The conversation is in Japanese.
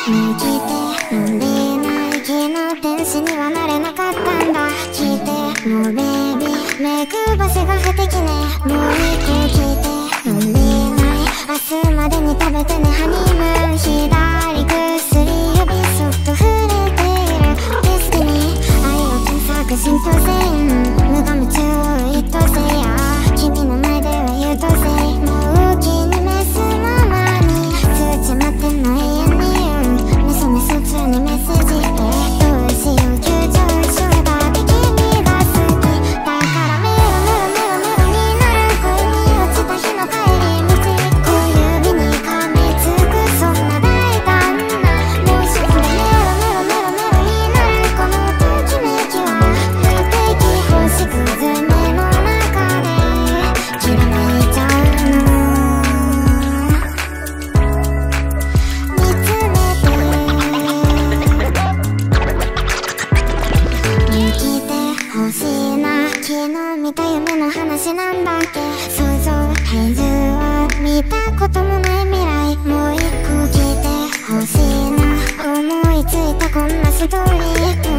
ねえ聞いて、飲んでない気の天使にはなれなかったんだ。聞いて、もうベイビー目くばせが不敵ね。もう一個聞いて、飲んでない明日までに食べてね。ハニームーン左薬指そっと触れているデスティニー。愛を検索浸透せん無我夢中を一等星や君の前では優等生。もう気に召すままに通知待ってんの永遠にメソメソ中にメッセージどうしよう急上昇だって君が好きだからメロメロメロメロになる恋に落ちた日の帰り道小指に噛みつくそんな大胆なモーションでメロメロメロメロになるこのときめきは不適星屑目の中できらめいちゃうの見つめて生きてほしいな昨日見た夢の話なんだっけ想像体重は見たこともない未来もう一個聞いてほしいな思いついたこんなストーリー